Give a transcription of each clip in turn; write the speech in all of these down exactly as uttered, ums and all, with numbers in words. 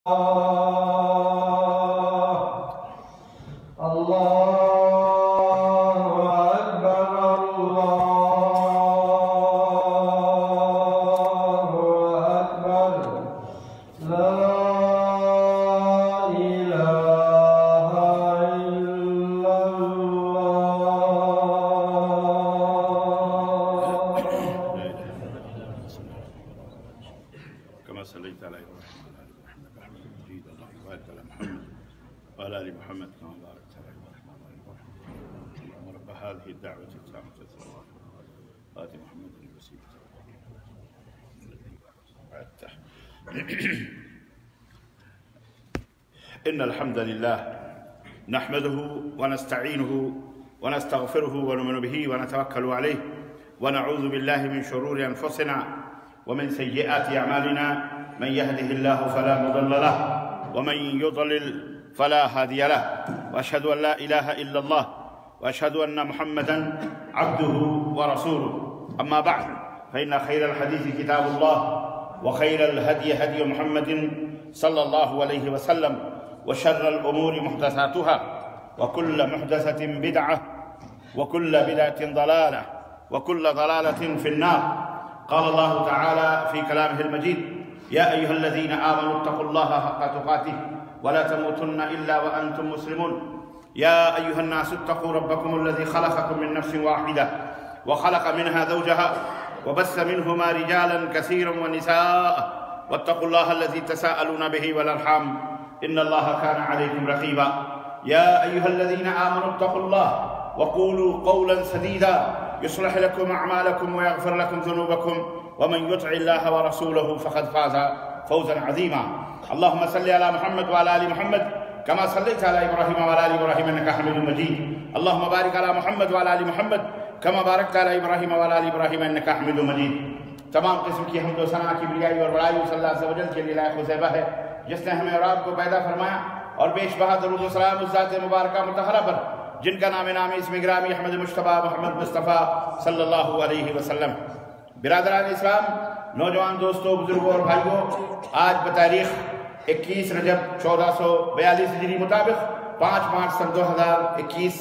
إن الحمد لله نحمده ونستعينه ونستغفره ونؤمن به ونتوكل عليه ونعوذ بالله من شرور أنفسنا ومن سيئات أعمالنا. من يهده الله فلا مضل له ومن يضلل فلا هادي له، وأشهد أن لا إله إلا الله وأشهد أن محمدا عبده ورسوله. أما بعد، فإن خير الحديث كتاب الله، وخير الهدي هدي محمد صلى الله عليه وسلم، وشر الأمور محدثاتها، وكل محدثة بدعة، وكل بدعة ضلالة، وكل ضلالة في النار. قال الله تعالى في كلامه المجيد: يا أيها الذين آمنوا اتقوا الله حق تقاته ولا تموتن إلا وأنتم مسلمون. يا أيها الناس اتقوا ربكم الذي خلقكم من نفس واحدة وخلق منها زوجها وبث منهما رجالا كثيرا ونساء، واتقوا الله الذي تساءلون به والأرحام إن الله كان عليكم رقيبا. يا أيها الذين آمنوا اتقوا الله وقولوا قولا سديدا يصلح لكم أعمالكم ويغفر لكم ذنوبكم، ومن يطع الله ورسوله فقد فاز فوزا عظيما. اللهم صل على محمد وعلى آل محمد كما صليت على إبراهيم وعلى آل إبراهيم إنك حميد مجيد. اللهم بارك على محمد وعلى آل محمد كما باركت على إبراهيم وعلى آل إبراهيم إنك حميد مجيد. تمام قسم کی حمد و ثنا کی بڑائی اور بڑائی صلی اللہ عز و جل کے لیے لائق و زیبہ ہے، جس نے ہمیں اور آپ کو پیدا فرمایا، اور بیش بہا درود و سلام اس ذات مبارکہ مطہرہ پر جن کا نام نامی اسم گرامی احمد مصطفیٰ محمد مصطفیٰ صلی اللہ علیہ وسلم۔ برادران اسلام، نوجوان دوستوں، بزرگوں اور بھائیوں، آج بتاریخ اکیس رجب چودہ سو بیالیس ہجری مطابق پانچ مارچ سن دو ہزار اکیس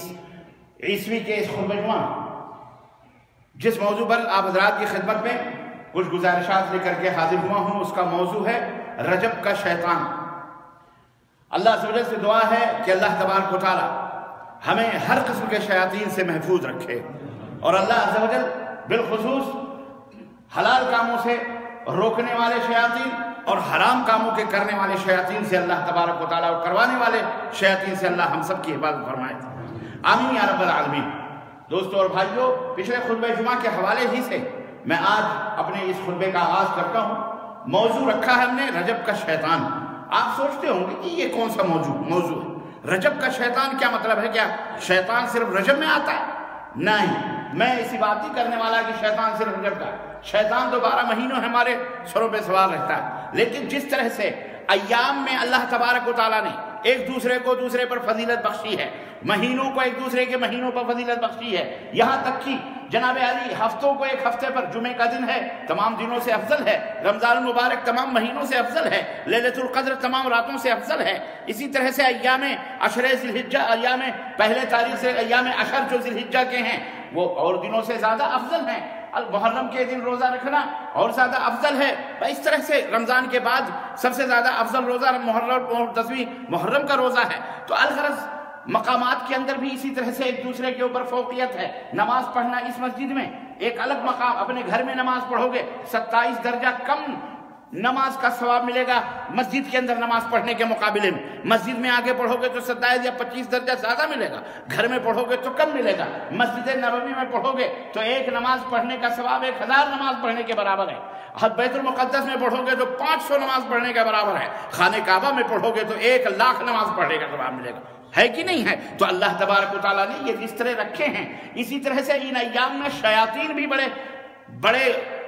عیسوی کے اس خطبہ جمعہ جس موضوع پر آپ حضرات کی خدمت میں کچھ گزارشات لے کر کے حاضر ہوا ہوں، اس کا موضوع ہے رجب کا شیطان۔ اللہ عز و جل سے دعا ہے کہ اللہ تبارک و تعالی ہمیں ہر قسم کے شیاطین سے محفوظ رکھے، اور اللہ عز و جل بالخصوص حلال کاموں سے روکنے والے شیاطین اور حرام کاموں کے کرنے والے شیاطین سے اللہ تبارک و تعالی اور کروانے والے شیاطین سے اللہ ہم سب کی حفاظت فرمائے۔ آمین یا رب العالمین۔ دوستو اور بھائیو، پچھلے خطبہ جمعہ کے حوالے ہی سے میں آج اپنے اس خطبے کا آغاز کرتا ہوں۔ موضوع رکھا ہے ہم نے رجب کا شیطان۔ آپ سوچتے ہوں گے کہ یہ کون سا موضوع موضوع ہے؟ رجب کا شیطان کیا مطلب ہے؟ کیا شیطان صرف رجب میں آتا ہے؟ نہیں، میں اسی بات ہی کرنے والا کہ شیطان صرف رجب کا ہے۔ شیطان تو بارہ مہینوں ہمارے سروں پہ سوار رہتا ہے، لیکن جس طرح سے ایام میں اللہ تبارک و تعالیٰ نے ایک دوسرے کو دوسرے پر فضیلت بخشی ہے، مہینوں کو ایک دوسرے کے مہینوں پر فضیلت بخشی ہے، یہاں تک کہ جناب علی ہفتوں کو ایک ہفتے پر جمعے کا دن ہے تمام دنوں سے افضل ہے، رمضان المبارک تمام مہینوں سے افضل ہے، لیلۃ القدر تمام راتوں سے افضل ہے۔ اسی طرح سے ایام عشر ذی الحجہ، ایام پہلے تاریخ سے ایام عشر جو ذی الحجہ کے ہیں وہ اور دنوں سے زیادہ افضل ہیں۔ محرم کے دن روزہ رکھنا اور زیادہ افضل ہے۔ اس طرح سے رمضان کے بعد سب سے زیادہ افضل روزہ محرم اور دسویں محرم کا روزہ ہے۔ تو الغرض مقامات کے اندر بھی اسی طرح سے ایک دوسرے کے اوپر فوقیت ہے۔ نماز پڑھنا اس مسجد میں ایک الگ مقام، اپنے گھر میں نماز پڑھو گے ستائیس درجہ کم نماز کا ثواب ملے گا مسجد کے اندر نماز پڑھنے کے مقابلے میں۔ مسجد میں آگے پڑھو گے تو ستائیس یا پچیس درجہ زیادہ ملے گا، گھر میں پڑھو گے تو کم ملے گا۔ مسجد نبوی میں پڑھو گے تو ایک نماز پڑھنے کا ثواب ایک ہزار نماز پڑھنے کے برابر ہے۔ بیت المقدس میں پڑھو گے تو پانچ سو نماز پڑھنے کے برابر ہے۔ خانہ کعبہ میں پڑھو گے تو ایک لاکھ نماز پڑھنے کا ثواب ملے گا، ہے کہ نہیں ہے؟ تو اللہ تبارک و تعالیٰ نے یہ اس طرح رکھے ہیں۔ اسی طرح سے ان ایام میں شیاطین بھی بڑے بڑے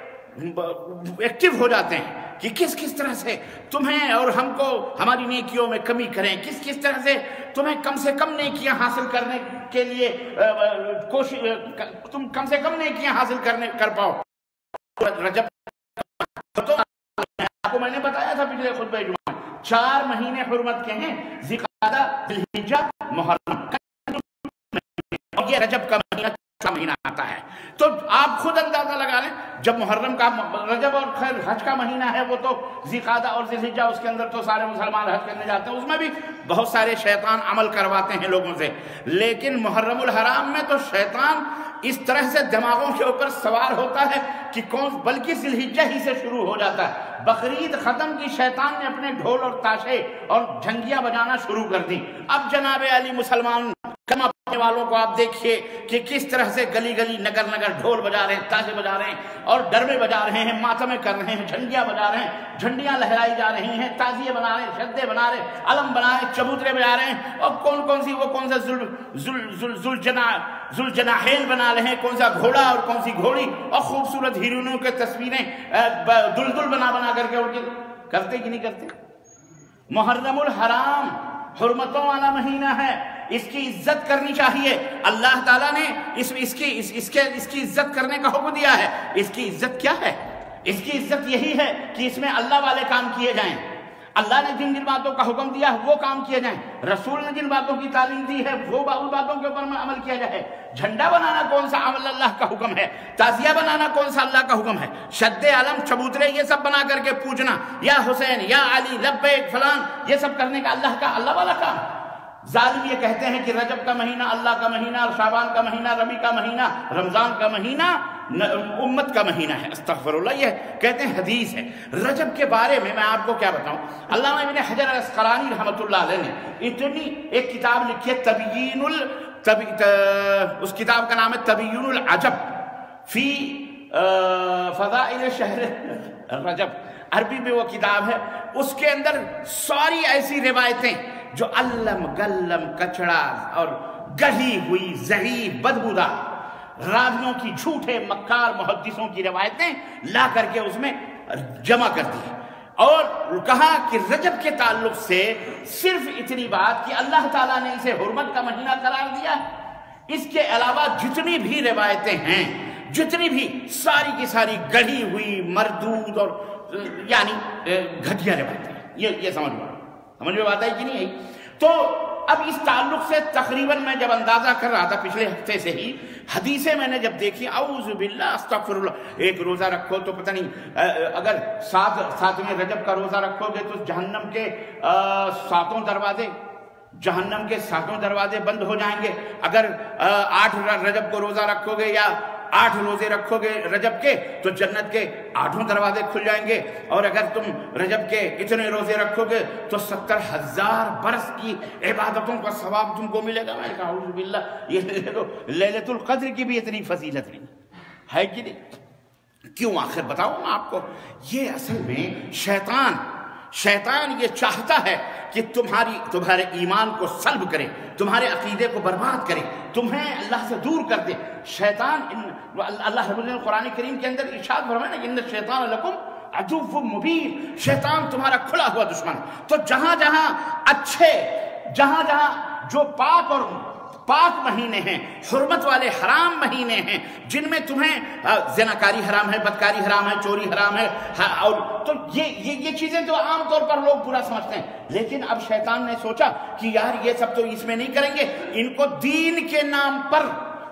ایکٹیو ہو جاتے ہیں کہ کس کس طرح سے تمہیں اور ہم کو ہماری نیکیوں میں کمی کریں، کس کس طرح سے تمہیں کم سے کم نیکیاں حاصل کرنے کے لیے کوشش، تم کم سے کم نیکیاں حاصل کرنے کر پاؤ۔ رجب تو آپ کو میں نے بتایا تھا پچھلے خطبہ جمعہ چار مہینے حرمت کے ہیں، ذوالقعدہ، ذوالحجہ، محرم، اور یہ رجب کا مہینہ کا مہینہ آتا ہے۔ تو آپ خود اندازہ لگا لیں، جب محرم کا رجب اور خیر حج کا مہینہ ہے، وہ تو ذوالقعدہ اور ذوالحجہ، اس کے اندر تو سارے مسلمان حج کرنے جاتے ہیں، اس میں بھی بہت سارے شیطان عمل کرواتے ہیں لوگوں سے، لیکن محرم الحرام میں تو شیطان اس طرح سے دماغوں کے اوپر سوار ہوتا ہے کہ کون، بلکہ ذوالحجہ ہی سے شروع ہو جاتا ہے۔ بقرعید ختم کی، شیطان نے اپنے ڈھول اور تاشے اور جھنگیاں بجانا شروع کر دی۔ اب جناب علی مسلمان کما پانے والوں کو آپ دیکھیے کہ کس طرح سے گلی گلی نگر نگر ڈھول بجا رہے ہیں، تاشے بجا رہے ہیں اور ڈربے بجا رہے ہیں، ماتمے کر رہے ہیں، جھنڈیاں بجا رہے ہیں، جھنڈیاں لہرائی جا رہی ہیں، تعزیے بنا رہے ہیں، شدے بنا رہے ہیں، علم بنا رہے ہیں، چبوترے بجا رہے ہیں، اور کون کون سی وہ کون سا ذوالجناحین بنا رہے ہیں، کون سا گھوڑا اور کون سی گھوڑی، اور خوبصورت ہیرونوں کے تصویریں دلدل بنا بنا کر کے ان کے کرتے کہ نہیں کرتے؟ محرم الحرام حرمتوں والا مہینہ ہے، اس کی عزت کرنی چاہیے۔ اللہ تعالیٰ نے اس اس کی اس اس کے اس کی عزت کرنے کا حکم دیا ہے۔ اس کی عزت کیا ہے؟ اس کی عزت یہی ہے کہ اس میں اللہ والے کام کیے جائیں، اللہ نے جن جن باتوں کا حکم دیا ہے وہ کام کیے جائیں، رسول نے جن باتوں کی تعلیم دی ہے وہ ان باتوں کے اوپر عمل کیا جائے۔ جھنڈا بنانا کون سا عمل اللہ کا حکم ہے؟ تعزیہ بنانا کون سا اللہ کا حکم ہے؟ شد علم، چبوترے، یہ سب بنا کر کے پوجنا، یا حسین یا علی لبیک فلان، یہ سب کرنے کا اللہ کا اللہ والا کام۔ ظالم یہ کہتے ہیں کہ رجب کا مہینہ اللہ کا مہینہ، اور شعبان کا مہینہ ربیع کا مہینہ، رمضان کا مہینہ امت کا مہینہ ہے۔ استغفر اللہ، یہ کہتے ہیں حدیث ہے۔ رجب کے بارے میں میں آپ کو کیا بتاؤں، علامہ ابن حجر العسقلانی رحمۃ اللہ علیہ نے اتنی ایک کتاب لکھی ہے، تبیین ال اس کتاب کا نام ہے تبیین العجب فی فضائل شہر رجب، عربی میں وہ کتاب ہے۔ اس کے اندر ساری ایسی روایتیں جو علم گلم کچڑا اور گڑھی ہوئی ضعیف بدبودار راویوں کی، جھوٹے مکار محدثوں کی روایتیں لا کر کے اس میں جمع کر دی، اور کہا کہ رجب کے تعلق سے صرف اتنی بات کہ اللہ تعالیٰ نے اسے حرمت کا مہینہ قرار دیا، اس کے علاوہ جتنی بھی روایتیں ہیں، جتنی بھی ساری کی ساری گڑھی ہوئی مردود اور یعنی گھٹیا روایتیں، یہ یہ سمجھ میں سمجھ میں بات آئی کہ نہیں آئی؟ تو اب اس تعلق سے تقریباً میں جب اندازہ کر رہا تھا پچھلے ہفتے سے ہی، حدیثیں میں نے جب دیکھی، اعوذ باللہ استغفر اللہ، ایک روزہ رکھو تو پتہ نہیں اگر سات ساتویں رجب کا روزہ رکھو گے تو جہنم کے ساتوں دروازے جہنم کے ساتوں دروازے بند ہو جائیں گے، اگر آٹھ رجب کو روزہ رکھو گے یا آٹھ روزے رکھو گے رجب کے تو جنت کے آٹھوں دروازے کھل جائیں گے، اور اگر تم رجب کے اتنے روزے رکھو گے تو ستر ہزار برس کی عبادتوں کا ثواب تم کو ملے گا۔ میں نے کہا اعوذ باللہ، یہ تو لیلۃ القدر کی بھی اتنی فضیلت نہیں ہے کہ نہیں؟ کیوں آخر بتاؤں میں آپ کو، یہ اصل میں شیطان شیطان یہ چاہتا ہے کہ تمہاری تمہارے ایمان کو سلب کرے، تمہارے عقیدے کو برباد کرے، تمہیں اللہ سے دور کر دے۔ شیطان اللہ رب العالمین قرآن کریم کے اندر ارشاد فرمایا نا، ان الشیطان لکم عدو مبین، شیطان تمہارا کھلا ہوا دشمن۔ تو جہاں جہاں اچھے، جہاں جہاں جو پاک اور پاک مہینے ہیں، حرمت والے حرام مہینے ہیں، جن میں تمہیں زناکاری حرام ہے، بدکاری حرام ہے، چوری حرام ہے، اور تو یہ یہ یہ چیزیں تو عام طور پر لوگ برا سمجھتے ہیں، لیکن اب شیطان نے سوچا کہ یار یہ سب تو اس میں نہیں کریں گے، ان کو دین کے نام پر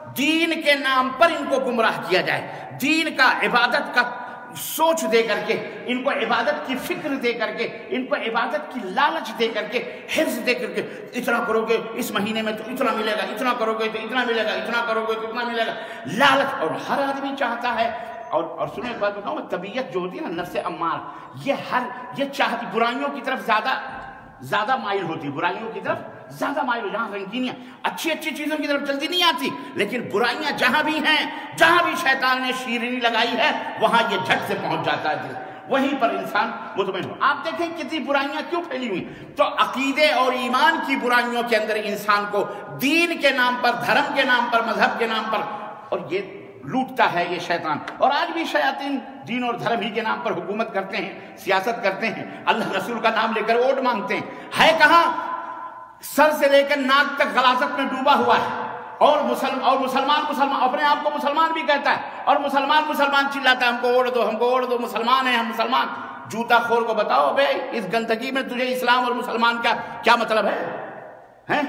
دین کے نام پر ان کو گمراہ کیا جائے، دین کا، عبادت کا سوچ دے کر کے، ان کو عبادت کی فکر دے کر کے، ان کو عبادت کی لالچ دے کر کے، حرص دے کر کے، اتنا کرو گے اس مہینے میں تو اتنا ملے گا، اتنا کرو گے تو اتنا ملے گا، اتنا کرو گے تو اتنا ملے گا، لالچ۔ اور ہر آدمی چاہتا ہے، اور اور سنو ایک بات بتاؤں، طبیعت جو ہوتی ہے نا، نفس امار، یہ ہر یہ چاہتی برائیوں کی طرف زیادہ زیادہ مائل ہوتی، برائیوں کی طرف زیادہ مائل ہو، جہاں رنگینیاں اچھی اچھی چیزوں کی طرف جلدی نہیں آتی، لیکن برائیاں جہاں بھی ہیں، جہاں بھی شیطان نے شیرینی لگائی ہے، وہاں یہ جھٹ سے پہنچ جاتا ہے، وہیں پر انسان مطمئن ہو۔ آپ دیکھیں کتنی برائیاں کیوں پھیلی ہوئی، تو عقیدے اور ایمان کی برائیوں کے اندر انسان کو دین کے نام پر، دھرم کے نام پر، مذہب کے نام پر، اور یہ لوٹتا ہے یہ شیطان۔ اور آج بھی شیاطین دین اور دھرم ہی کے نام پر حکومت کرتے ہیں، سیاست کرتے ہیں، اللہ رسول کا نام لے کر ووٹ مانگتے ہیں، ہے کہاں؟ سر سے لے کر ناک تک غلاظت میں ڈوبا ہوا ہے، اور مسلم اور مسلمان مسلمان اپنے آپ کو مسلمان بھی کہتا ہے، اور مسلمان مسلمان چلاتا ہے، ہم کو ووٹ دو، ہم کو ووٹ دو، مسلمان ہیں ہم، مسلمان۔ جوتا خور کو بتاؤ بے اس گندگی میں تجھے اسلام اور مسلمان کا کیا مطلب ہے؟ ہیں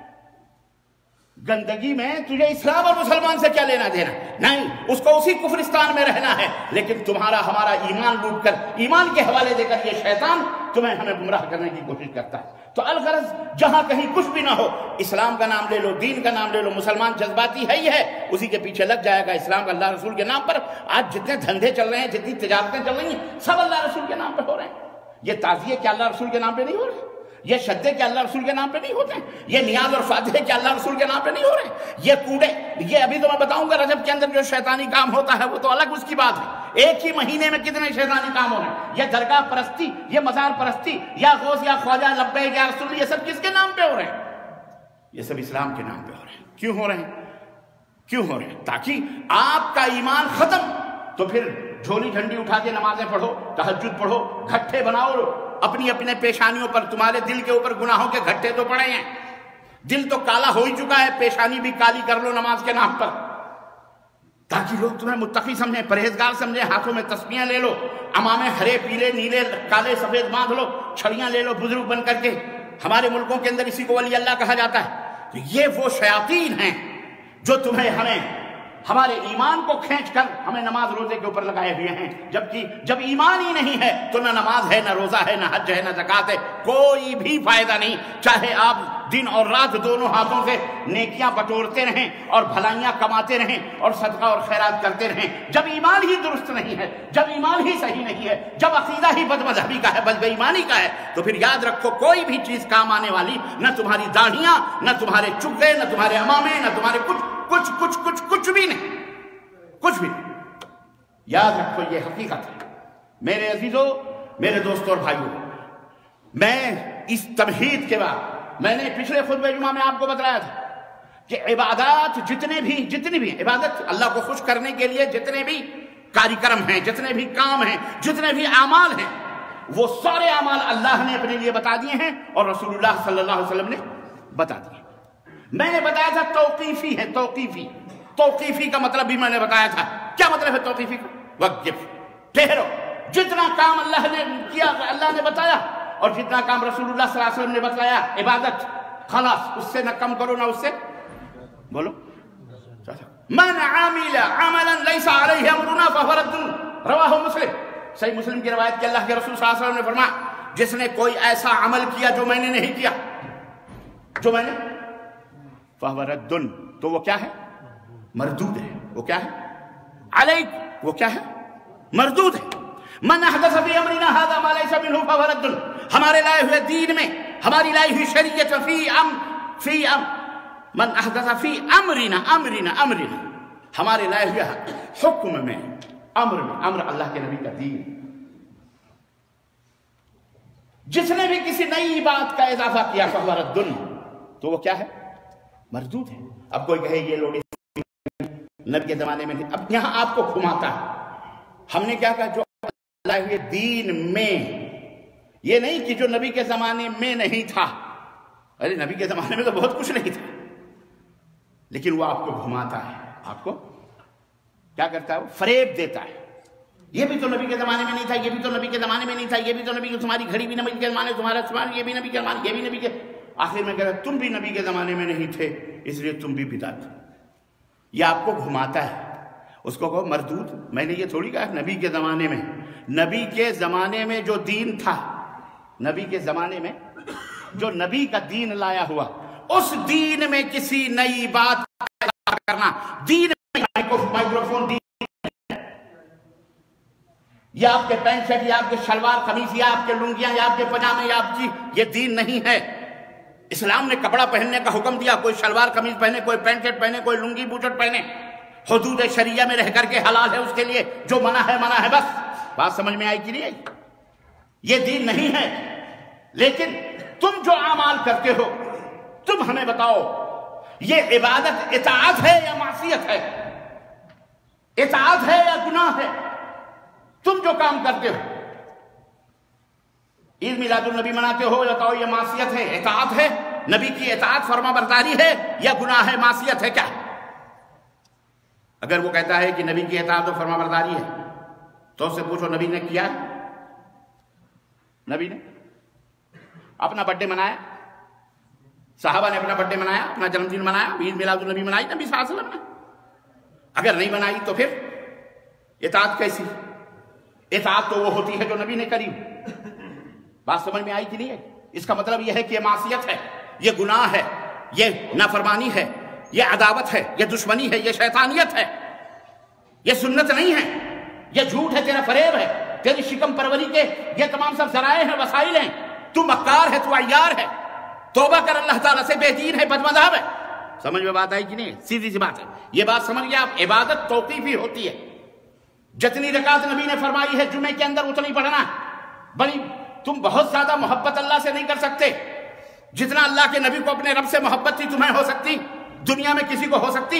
گندگی میں تجھے اسلام اور مسلمان سے کیا لینا دینا؟ نہیں، اس کو اسی کفرستان میں رہنا ہے، لیکن تمہارا ہمارا ایمان لوٹ کر، ایمان کے حوالے دے کر یہ شیطان تمہیں ہمیں گمراہ کرنے کی کوشش کرتا ہے۔ تو الغرض جہاں کہیں کچھ بھی نہ ہو، اسلام کا نام لے لو، دین کا نام لے لو، مسلمان جذباتی ہے ہی ہے، اسی کے پیچھے لگ جائے گا اسلام کا اللہ رسول کے نام پر۔ آج جتنے دھندے چل رہے ہیں، جتنی تجارتیں چل رہی ہیں، سب اللہ رسول کے نام پہ ہو رہے ہیں۔ یہ تعزیے کیا اللہ رسول کے نام پہ نہیں ہو رہے؟ یہ شدے کیا اللہ رسول کے نام پہ نہیں ہوتے ہیں؟ یہ نیاز اور فاتحے کیا اللہ رسول کے نام پہ نہیں ہو رہے؟ یہ کوڑے، یہ ابھی تو میں بتاؤں گا رجب کے اندر جو شیطانی کام ہوتا ہے وہ تو الگ اس کی بات ہے۔ ایک ہی مہینے میں کتنے شیطانی کام ہو رہے ہیں؟ یہ درگاہ پرستی، یہ مزار پرستی، یا غوث یا خواجہ لبیک یا رسول، یہ سب کس کے نام پہ ہو رہے ہیں؟ یہ سب اسلام کے نام پہ ہو رہے ہیں۔ کیوں ہو رہے ہیں؟ کیوں ہو رہے ہیں؟ تاکہ آپ کا ایمان ختم، تو پھر جھولی جھنڈی اٹھا کے نمازیں پڑھو، تہجد پڑھو، گھٹے بناؤ اپنی اپنے پیشانیوں پر۔ تمہارے دل کے اوپر گناہوں کے گھٹے تو پڑے ہیں، دل تو کالا ہو ہی چکا ہے، پیشانی بھی کالی کر لو نماز کے نام پر، تاکہ لوگ تمہیں متقی سمجھیں، پرہیزگار سمجھیں۔ ہاتھوں میں تسبیحیں لے لو، عمامے ہرے پیلے نیلے کالے سفید باندھ لو، چھڑیاں لے لو بزرگ بن کر کے۔ ہمارے ملکوں کے اندر اسی کو ولی اللہ کہا جاتا ہے۔ تو یہ وہ شیاطین ہیں جو تمہیں ہمیں ہمارے ایمان کو کھینچ کر ہمیں نماز روزے کے اوپر لگائے ہوئے ہیں، جبکہ جب ایمان ہی نہیں ہے تو نہ نماز ہے، نہ روزہ ہے، نہ حج ہے، نہ زکوٰۃ ہے، کوئی بھی فائدہ نہیں۔ چاہے آپ دن اور رات دونوں ہاتھوں سے نیکیاں بٹورتے رہیں اور بھلائیاں کماتے رہیں اور صدقہ اور خیرات کرتے رہیں، جب ایمان ہی درست نہیں ہے، جب ایمان ہی صحیح نہیں ہے، جب عقیدہ ہی بد مذہبی کا ہے، بد ایمانی کا ہے، تو پھر یاد رکھو کوئی بھی چیز کام آنے والی، نہ تمہاری داڑھیاں، نہ تمہارے چگے، نہ تمہارے امامے، نہ تمہارے کچھ کچھ کچھ کچھ کچھ بھی نہیں، کچھ بھی نہیں۔ یاد رکھو یہ حقیقت ہے۔ میرے عزیزوں، میرے دوستوں اور بھائیوں، میں اس تمہید کے بعد میں نے پچھلے خطبہ جمعہ میں آپ کو بتایا تھا کہ عبادات جتنے بھی جتنی بھی عبادت اللہ کو خوش کرنے کے لیے جتنے بھی کاری کرم ہیں، جتنے بھی کام ہیں، جتنے بھی اعمال ہیں، وہ سارے اعمال اللہ نے اپنے لیے بتا دیے ہیں اور رسول اللہ صلی اللہ علیہ وسلم نے بتا دیے۔ میں نے بتایا تھا توقیفی ہے، توقیفی توقیفی کا مطلب بھی میں نے بتایا تھا۔ کیا مطلب ہے توقیفی کا؟ وقف، ٹھہرو، جتنا کام اللہ نے کیا، اللہ نے بتایا، اور جتنا کام رسول اللہ صلی اللہ علیہ وسلم نے بتایا عبادت، خلاص، اس سے نہ کم کرو نہ اس سے بولو۔ من عامل عملا لیس علیہ امرنا فہو رد، رواہ مسلم، صحیح مسلم کی روایت کہ اللہ کے رسول صلی اللہ علیہ وسلم نے فرمایا جس نے کوئی ایسا عمل کیا جو میں نے نہیں کیا، جو میں نے فہو رد، تو وہ کیا ہے؟ مردود ہے۔ وہ کیا ہے؟ علیک، وہ کیا ہے؟ مردود ہے۔ من احدث فی امرنا ھذا ما لیس منہ فہو رد، ہمارے لائے ہوئے دین میں، ہماری لائی ہوئی شریعت فی ام فی ام من احدث فی امرنا امرنا امرنا ہمارے لائے ہوئے حکم میں، امر میں، امر اللہ کے نبی کا دین، جس نے بھی کسی نئی بات کا اضافہ کیا فہو رد، تو وہ کیا ہے؟ مردود ہے۔ اب کوئی کہے یہ لوگ نبی کے زمانے میں نہیں، اب یہاں آپ کو گھماتا ہے۔ ہم نے کیا کہا؟ جو اللہ ہوئے دین میں، یہ نہیں کہ جو نبی کے زمانے میں نہیں تھا۔ ارے نبی کے زمانے میں تو بہت کچھ نہیں تھا، لیکن وہ آپ کو گھماتا ہے، آپ کو کیا کرتا ہے؟ وہ فریب دیتا ہے۔ یہ بھی تو نبی کے زمانے میں نہیں تھا، یہ بھی تو نبی کے زمانے میں نہیں تھا، یہ بھی تو نبی کے، تمہاری گھڑی بھی نبی کے زمانے، تمہارا سامان یہ بھی نبی کے زمانے، یہ بھی نبی کے، آخر میں کہتا ہے تم بھی نبی کے زمانے میں نہیں تھے اس لیے تم بھی بدعت۔ یہ آپ کو گھماتا ہے، اس کو کہو مردود۔ میں نے یہ تھوڑی کہا نبی کے زمانے میں، نبی کے زمانے میں جو دین تھا، نبی کے زمانے میں جو نبی کا دین لایا ہوا، اس دین میں کسی نئی بات کرنا، دین مائکروفون دین، یا آپ کے پینٹ شرٹ، یا آپ کے شلوار قمیص، یا آپ کے لنگیاں، یا آپ کے پجامے، یا آپ کی، یہ دین نہیں ہے۔ اسلام نے کپڑا پہننے کا حکم دیا، کوئی شلوار قمیض پہنے، کوئی پینٹ شرٹ پہنے، کوئی لنگی بوٹٹ پہنے، حدود شریعہ میں رہ کر کے حلال ہے اس کے لیے، جو منع ہے منع ہے، بس۔ بات سمجھ میں آئی کہ نہیں آئی؟ یہ دین نہیں ہے۔ لیکن تم جو اعمال کرتے ہو، تم ہمیں بتاؤ یہ عبادت اطاعت ہے یا معصیت ہے؟ اطاعت ہے یا گناہ ہے؟ تم جو کام کرتے ہو، عید میلاد النبی مناتے ہو، بتاؤ یہ معصیت ہے، اطاعت ہے؟ نبی کی اطاعت فرما برداری ہے یا گناہ ہے، معصیت ہے؟ کیا؟ اگر وہ کہتا ہے کہ نبی کی اطاعت و فرما برداری ہے تو اس سے پوچھو نبی نے کیا؟ نبی نے اپنا برتھ ڈے منایا، صحابہ نے اپنا برتھ ڈے منایا، اپنا جنم دن منایا، عید میلاد النبی منائی نبی صلی اللہ علیہ وسلم نے؟ اگر نہیں منائی تو پھر اطاعت کیسی؟ اطاعت تو وہ ہوتی ہے جو نبی نے کری۔ بات سمجھ میں آئی کہ نہیں ہے؟ اس کا مطلب یہ ہے کہ یہ معصیت ہے، یہ گناہ ہے، یہ نافرمانی ہے، یہ عداوت ہے، یہ دشمنی ہے، یہ شیطانیت ہے، یہ سنت نہیں ہے، یہ جھوٹ ہے، تیرا فریب ہے، تیری شکم پروری کے یہ تمام سب ذرائع ہیں، وسائل ہیں، تو مکار ہے، تو عیار ہے، توبہ کر اللہ تعالیٰ سے، بے دین ہے، بد مذہب ہے۔ سمجھ میں بات آئی کہ نہیں؟ سیدھی سی بات ہے، یہ بات سمجھ گیا آپ؟ عبادت توقیفی ہوتی ہے، جتنی رکعت نبی نے فرمائی ہے جمعے کے اندر اتنی پڑھنا ہے۔ بڑی تم بہت زیادہ محبت اللہ سے نہیں کر سکتے جتنا اللہ کے نبی کو اپنے رب سے محبت تھی تمہیں ہو سکتی، دنیا میں کسی کو ہو سکتی؟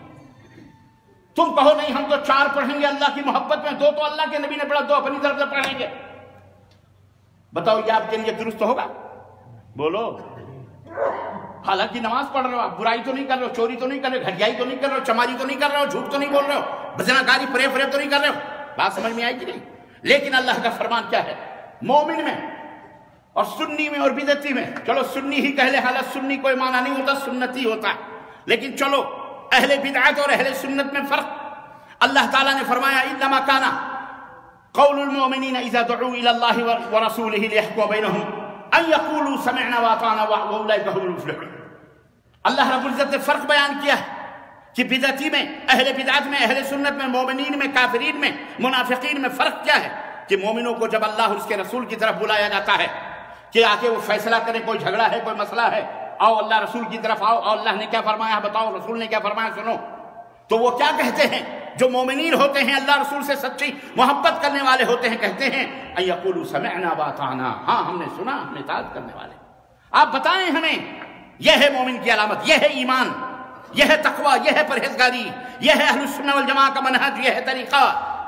تم کہو نہیں ہم تو چار پڑھیں گے اللہ کی محبت میں، دو تو اللہ کے نبی نے پڑھا، دو اپنی طرف سے پڑھیں گے، بتاؤ یہ آپ کے لیے درست ہوگا؟ بولو۔ حالانکہ نماز پڑھ رہے ہو آپ، برائی تو نہیں کر رہے ہو، چوری تو نہیں کر رہے ہو، گھٹیائی تو نہیں کر رہے ہو، چماری تو نہیں کر رہے ہو، جھوٹ تو نہیں بول رہے ہو، بزناکاری فریب فریب تو نہیں کر رہے ہو، بات سمجھ میں آئی کہ نہیں؟ لیکن اللہ کا فرمان کیا ہے؟ مومن میں اور سنی میں اور بدعتی میں، چلو سنی ہی کہہ لے، حالت سنی کوئی معنی نہیں ہوتا، سنتی ہوتا ہے، لیکن چلو اہل بدعت اور اہل سنت میں فرق۔ اللہ تعالیٰ نے فرمایا انما کان قول المؤمنین اذا دعوا الى اللہ ورسولہ لیحکم بینہم ان یقولوا سمعنا واطعنا واولئک هم المفلحون۔ اللہ رب العزت نے فرق بیان کیا ہے کہ بدعتی میں، اہل بدعت میں، اہل سنت میں، مومنین میں، کافرین میں، منافقین میں فرق کیا ہے؟ کہ مومنوں کو جب اللہ اور اس کے رسول کی طرف بلایا جاتا ہے کہ آ کے وہ فیصلہ کریں، کوئی جھگڑا ہے، کوئی مسئلہ ہے، آؤ اللہ رسول کی طرف آؤ، اور اللہ نے کیا فرمایا بتاؤ، رسول نے کیا فرمایا سنو، تو وہ کیا کہتے ہیں؟ جو مومنین ہوتے ہیں، اللہ رسول سے سچی محبت کرنے والے ہوتے ہیں، کہتے ہیں ان یقولوا سمعنا واطعنا، ہاں ہم نے سنا، ہم نے اطاعت کرنے والے۔ آپ بتائیں ہمیں، یہ ہے مومن کی علامت، یہ ہے ایمان، یہ ہے تقوی، یہ ہے پرہیزگاری، یہ ہے اہل السنہ والجماعہ کا منہج، یہ ہے طریقہ۔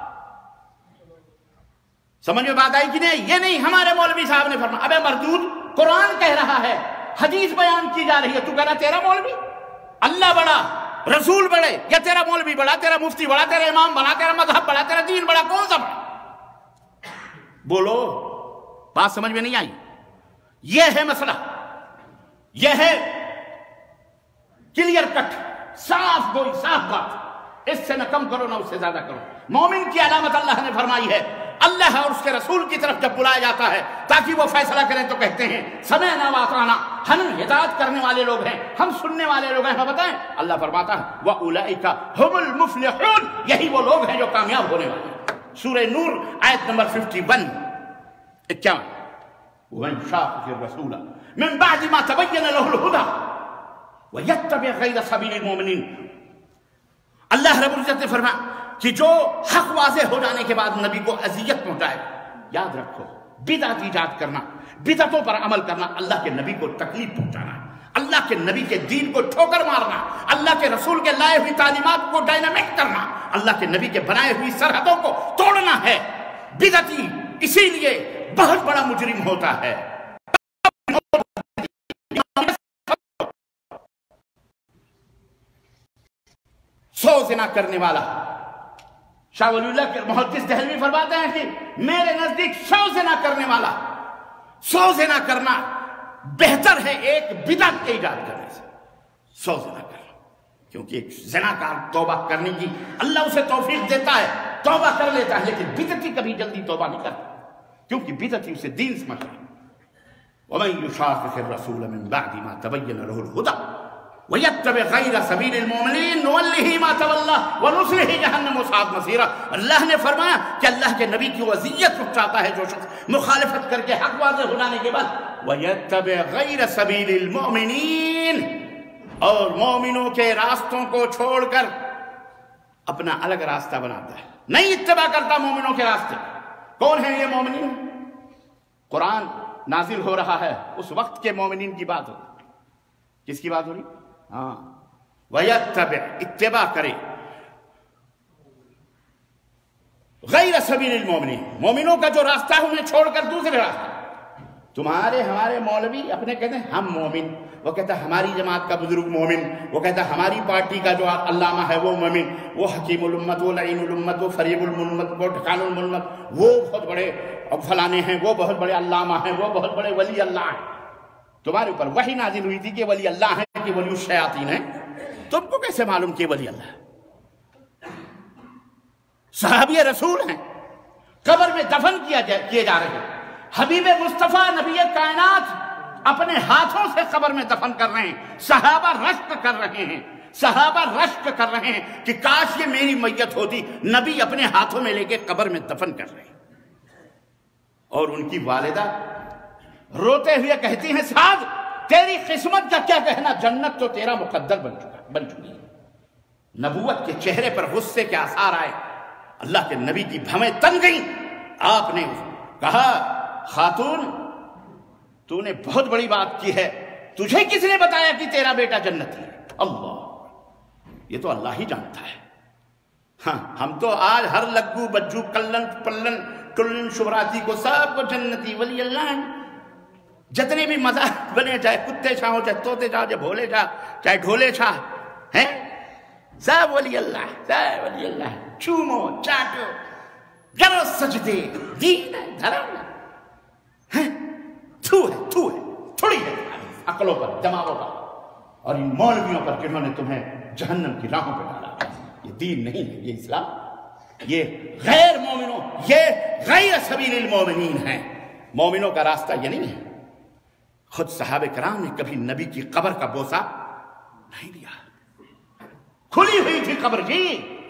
سمجھ میں بات آئی کہ نہیں؟ یہ نہیں ہمارے مولوی صاحب نے فرمایا، ابے مردود، قرآن کہہ رہا ہے، حدیث بیان کی جا رہی ہے، تو کہہ رہا تیرا مولوی اللہ بڑا، رسول بڑے، یا تیرا مولوی بڑا، تیرا مفتی بڑا، تیرا امام بڑا، تیرا مذہب بڑا، تیرا دین بڑا، کون سا بڑا؟ بولو، بات سمجھ میں نہیں آئی؟ یہ ہے مسئلہ، یہ ہے کلیئر کٹ، صاف گوئی، صاف بات، اس سے نہ کم کرو نہ اس سے زیادہ کرو۔ مومن کی علامت اللہ نے فرمائی ہے، اللہ اور اس کے رسول کی طرف جب بلایا جاتا ہے تاکہ وہ فیصلہ کریں تو کہتے ہیں سمعنا واطعنا، ہم ہدایت کرنے والے لوگ ہیں، ہم سننے والے لوگ ہیں۔ ہم بتائیں، اللہ فرماتا ہے وَأُولَئِكَ هُمُ الْمُفْلِحُونَ، یہی وہ لوگ ہیں جو کامیاب ہونے والے ہیں۔ سورہ نور آیت نمبر اکیاون اکیاون وَمَنْ شَاقَقِ الرَّسُولَ مِنْ بَعْدِ مَا تَبَيَّنَ لَهُ الْهُدَى وَيَتَّبِعْ غَيْرَ سَبِيلِ الْمُؤْمِنِينَ۔ اللہ رب العزت نے فرمایا کہ جو حق واضح ہو جانے کے بعد نبی کو اذیت پہنچائے، یاد رکھو بدعت ایجاد کرنا، بدعتوں پر عمل کرنا، اللہ کے نبی کو تکلیف پہنچانا، اللہ کے نبی کے دین کو ٹھوکر مارنا، اللہ کے رسول کے لائے ہوئی تعلیمات کو ڈائنامک کرنا، اللہ کے نبی کے بنائے ہوئی سرحدوں کو توڑنا ہے۔ بدعتی اسی لیے بہت بڑا مجرم ہوتا ہے۔ سو زنا کرنے والا، شاہ ولی اللہ کے محدث دہلوی فرماتے ہیں کہ میرے نزدیک سو زنا کرنے والا، سو زنا کرنا بہتر ہے ایک بدعت کے ایجاد کرنے سے۔ سو زنا کرنا، کیونکہ ایک زناکار توبہ کرنے کی اللہ اسے توفیق دیتا ہے، توبہ کر لیتا ہے، لیکن بدعتی کبھی جلدی توبہ نہیں کرتا، کیونکہ بدعتی اسے دین سمجھتا ہے۔ وَمَن يُشَاقِقِ الرَّسُولَ مِن بَعْدِ مَا تَبَيَّنَ لَهُ الْهُدَى وَيَتَّبِعْ غَيْرَ سَبِيلِ الْمُؤْمِنِينَ نُوَلِّهِ مَا تَوَلَّىٰ وَنُصْلِهِ جَهَنَّمَ وَسَاءَتْ مَصِيرًا۔ اللہ نے فرمایا کہ اللہ کے نبی کی وہ اذیت پہنچاتا ہے جو شخص مخالفت کر کے حق واضح ہو جانے کے بعد وَيَتَّبِعْ غَيْرَ سَبِيلِ الْمُؤْمِنِينَ، اور مومنوں کے راستوں کو چھوڑ کر اپنا الگ راستہ بناتا ہے، نہیں اتباع کرتا مومنوں کے راستے۔ کون ہیں یہ مومنین؟ قرآن نازل ہو رہا ہے، اس وقت کے مومنین کی بات ہو رہی، کس کی بات ہو رہی؟ ہاں، وَيَتَّبِعْ، اتباع کرے، غیر سبیل المؤمنین، مومنوں کا جو راستہ ہے انہیں چھوڑ کر دوسرے راستہ۔ تمہارے ہمارے مولوی اپنے کہتے ہیں ہم مومن، وہ کہتا ہے ہماری جماعت کا بزرگ مومن، وہ کہتا ہے ہماری پارٹی کا جو علامہ ہے وہ مومن، وہ حکیم الامت، وہ لعین الامت، وہ فریب الملت، وہ ٹھکان الملت، وہ بہت بڑے فلانے ہیں، وہ بہت بڑے علامہ ہیں، وہ بہت بڑے ولی اللہ ہیں۔ تمہارے اوپر وحی نازل ہوئی تھی کہ ولی اللہ ہیں کہ ولی الشیاطین ہیں، تم کو کیسے معلوم کہ ولی اللہ ہے؟ صحابی رسول ہیں، قبر میں دفن کیا کیے جا رہے ہیں، حبیب مصطفیٰ نبی کائنات اپنے ہاتھوں سے قبر میں دفن کر رہے ہیں، صحابہ رشک کر رہے ہیں، صحابہ رشک کر رہے ہیں کہ کاش یہ میری میت ہوتی، نبی اپنے ہاتھوں میں لے کے قبر میں دفن کر رہے ہیں۔ اور ان کی والدہ روتے ہوئے کہتی ہیں سعد تیری قسمت کا کیا کہنا، جنت تو تیرا مقدر بن چکا بن چکی ہے۔ نبوت کے چہرے پر غصے کے آثار آئے، اللہ کے نبی کی بھویں تن گئیں۔ آپ نے کہا خاتون تو نے بہت بڑی بات کی ہے، تجھے کس نے بتایا کہ تیرا بیٹا جنتی ہے؟ اللہ، یہ تو اللہ ہی جانتا ہے۔ ہاں ہم تو آج ہر لگو بجو کلن پلن کلن شبراتی کو سب کو جنتی ولی اللہ ہیں، جتنے بھی مذاق بنے، چاہے کتے شاہ ہو، چاہے توتے شاہ، چاہے بھولے شاہ، چاہے ڈھولے شاہ ہیں، سب ولی اللہ ہے، سب ولی اللہ ہے۔ چومو چاٹو کرو سجدے، دین ہے، دھرم ہے، تھو ہے تھو ہے تھوڑی ہے عقلوں پر، دماغوں پر اور ان مولویوں پر جنہوں نے تمہیں جہنم کی راہوں پہ ڈالا۔ یہ دین نہیں ہے، یہ اسلام، یہ غیر مومنوں، یہ غیر سبیل المومنین ہیں۔ مومنوں کا راستہ یہ نہیں ہے۔ خود صحابہ کرام نے کبھی نبی کی قبر کا بوسہ نہیں دیا۔ کھلی ہوئی تھی قبر جی،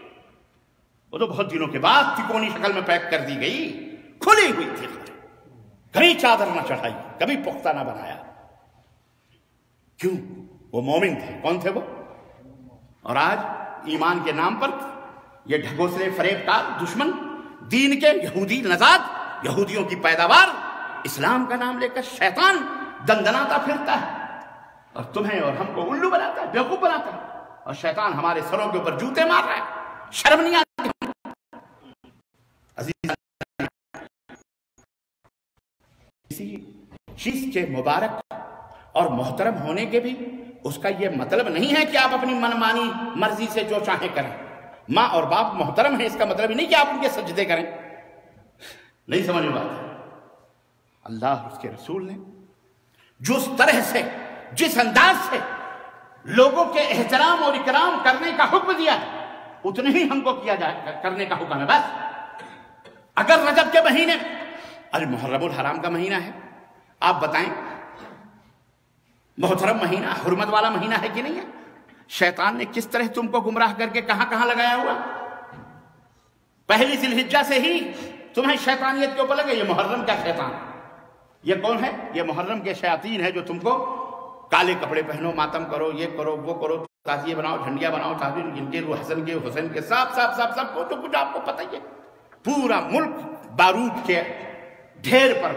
وہ تو بہت دنوں کے بعد تکونی شکل میں پیک کر دی گئی، کھلی ہوئی تھی قبر، کبھی چادر نہ چڑھائی، کبھی پختہ نہ بنایا۔ کیوں؟ وہ مومن تھے۔ کون تھے وہ؟ اور آج ایمان کے نام پر یہ ڈھگوسلے فریب کا دشمن، دین کے یہودی نژاد، یہودیوں کی پیداوار، اسلام کا نام لے کر شیطان دندناتا پھرتا ہے اور تمہیں اور ہم کو الو بناتا ہے، بیوقوف بناتا ہے، اور شیطان ہمارے سروں کے اوپر جوتے مار رہا ہے۔ شرم نہیں آتی؟ عزیز کسی چیز کے مبارک اور محترم ہونے کے بھی اس کا یہ مطلب نہیں ہے کہ آپ اپنی منمانی مرضی سے جو چاہیں کریں۔ ماں اور باپ محترم ہیں، اس کا مطلب ہی نہیں کہ آپ ان کے سجدے کریں۔ نہیں سمجھ میں بات ہے؟ اللہ اس کے رسول نے جس طرح سے، جس انداز سے لوگوں کے احترام اور اکرام کرنے کا حکم دیا ہے، اتنے ہی ہم کو کیا جائے کرنے کا حکم ہے۔ بس اگر رجب کے مہینے المحرم الحرام کا مہینہ ہے، آپ بتائیں محترم مہینہ، حرمت والا مہینہ ہے کہ نہیں ہے؟ شیطان نے کس طرح تم کو گمراہ کر کے کہاں کہاں لگایا ہوا؟ پہلی ذی الحجہ سے ہی تمہیں شیطانیت کے اوپر لگے۔ یہ محرم کا شیطان، یہ کون ہے؟ یہ محرم کے شیاطین ہے جو تم کو کالے کپڑے پہنو، ماتم کرو، یہ کرو، وہ کرو، تازیے بناؤ، جھنڈیاں بناؤ، تعزیے جن کے حسن کے حسین کے سب سب سب سب کو تو کچھ آپ کو پتہ ہی ہے۔ پورا ملک بارود کے ڈھیر پر،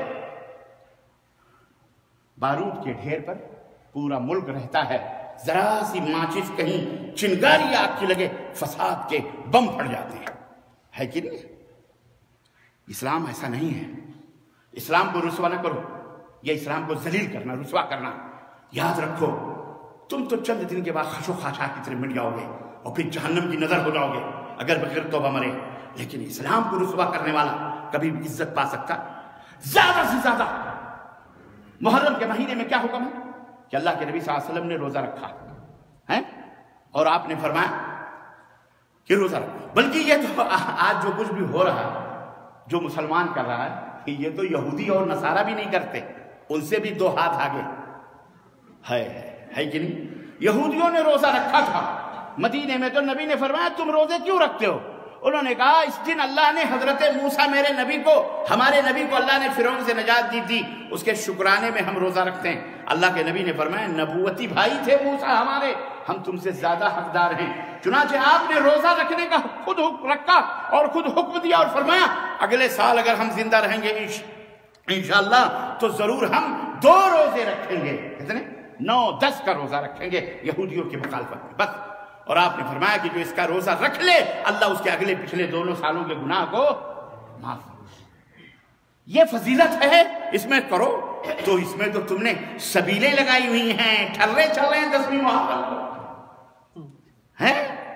بارود کے ڈھیر پر پورا ملک رہتا ہے۔ ذرا سی ماچس کہیں چنگاری آگ کی لگے، فساد کے بم پھٹ جاتے ہیں، ہے کہ نہیں؟ اسلام ایسا نہیں ہے۔ اسلام کو رسوا نہ کرو، یہ اسلام کو ذلیل کرنا، رسوا کرنا۔ یاد رکھو تم تو چند دن کے بعد خشو خاشاک کی طرح مٹ جاؤ گے اور پھر جہنم کی نظر ہو جاؤ گے اگر بغیر توبہ مرے، لیکن اسلام کو رسوا کرنے والا کبھی بھی عزت پا سکتا؟ زیادہ سے زیادہ محرم کے مہینے میں کیا حکم ہے کہ اللہ کے نبی صلی اللہ علیہ وسلم نے روزہ رکھا ہے، اور آپ نے فرمایا کہ روزہ رکھو۔ بلکہ یہ تو آج جو کچھ بھی ہو رہا ہے، جو مسلمان کر رہا ہے، یہ تو یہودی اور نصارہ بھی نہیں کرتے، ان سے بھی دو ہاتھ آگے ہے ہے کہ نہیں؟ یہودیوں نے روزہ رکھا تھا مدینے میں، تو نبی نے فرمایا تم روزے کیوں رکھتے ہو؟ انہوں نے کہا اس دن اللہ نے حضرت موسیٰ میرے نبی کو، ہمارے نبی کو اللہ نے فرعون سے نجات دی تھی، اس کے شکرانے میں ہم روزہ رکھتے ہیں۔ اللہ کے نبی نے فرمایا نبوتی بھائی تھے موسیٰ ہمارے، ہم تم سے زیادہ حقدار ہیں۔ چنانچہ آپ نے روزہ رکھنے کا خود حکم رکھا اور خود حکم دیا اور فرمایا اگلے سال اگر ہم زندہ رہیں گے انشاءاللہ تو ضرور ہم دو روزے رکھیں گے، کتنے؟ نو دس کا روزہ رکھیں گے یہودیوں کی مخالفت میں، بس۔ اور آپ نے فرمایا کہ جو اس کا روزہ رکھ لے اللہ اس کے اگلے پچھلے دونوں سالوں کے گناہ کو معاف۔ یہ فضیلت ہے، اس میں کرو۔ تو اس میں تو تم نے سبیلیں لگائی ہوئی ہیں، ٹھرے چل رہے ہیں دسویں محرم کو ہیں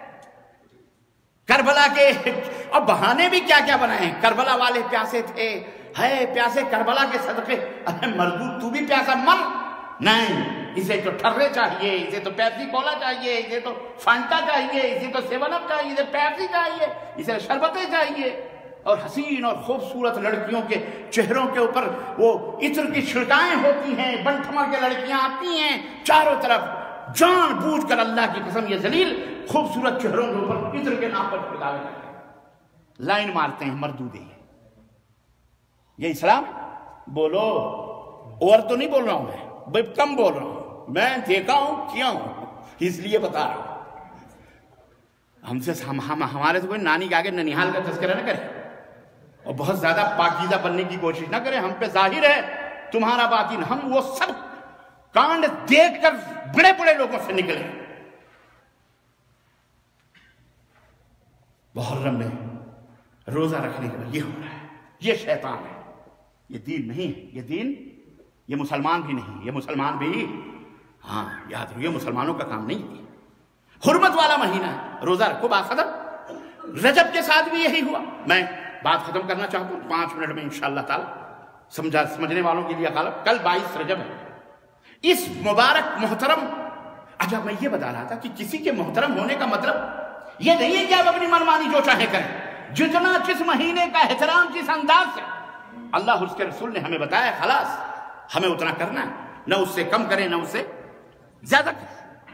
کربلا کے، اور بہانے بھی کیا کیا بنائے ہیں۔ کربلا والے پیاسے تھے، ہے پیاسے کربلا کے صدقے، ارے مردود تو بھی پیاسا مر، نہیں اسے تو ٹھرے چاہیے، اسے تو پیپسی کولا چاہیے، اسے تو فانٹا چاہیے، اسے تو سیون اپ چاہیے، اسے پیپسی چاہیے، اسے شربتیں چاہیے۔ اور حسین اور خوبصورت لڑکیوں کے چہروں کے اوپر وہ عطر کی چھڑکائیں ہوتی ہیں، بنٹھمر کے لڑکیاں آتی ہیں چاروں طرف، جان بوجھ کر اللہ کی قسم یہ ذلیل خوبصورت چہروں کے اوپر عطر کے نام پر چھڑکاوے کرتے ہیں، لائن مارتے ہیں مردودے۔ یہ اسلام بولو، اور تو نہیں بول رہا ہوں میں، بھائی کم بول رہا ہوں، میں دیکھا ہوں کیا ہوں، اس لیے بتا رہا ہوں۔ ہم سے ہم ہمارے سے کوئی نانی کے آگے ننیحال کا تذکرہ نہ کرے اور بہت زیادہ پاکیزہ بننے کی کوشش نہ کرے، ہم پہ ظاہر ہے تمہارا باطن، ہم وہ سب کانڈ دیکھ کر بڑے بڑے لوگوں سے نکلے۔ محرم میں روزہ رکھنے کے بعد یہ ہو رہا ہے، یہ شیطان ہے، یہ دین نہیں ہے، یہ دین، یہ مسلمان بھی نہیں، یہ مسلمان بھی، ہاں یاد رکھو یہ مسلمانوں کا کام نہیں ہے۔ حرمت والا مہینہ ہے، روزہ رکھو باختم۔ رجب کے ساتھ بھی یہی ہوا۔ میں بات ختم کرنا چاہتا ہوں پانچ منٹ میں انشاءاللہ تعالی، سمجھا سمجھنے والوں کے لیے غالب کل بائیس رجب ہے، اس مبارک محترم، اچھا میں یہ بتا رہا تھا کہ کسی کے محترم ہونے کا مطلب یہ نہیں ہے کہ آپ اپنی منمانی جو چاہے کریں، جتنا جس مہینے کا احترام جس انداز سے اللہ اس کے رسول نے ہمیں بتایا، خلاص ہمیں اتنا کرنا ہے، نہ اس سے کم کریں نہ اس سے زیادہ کریں۔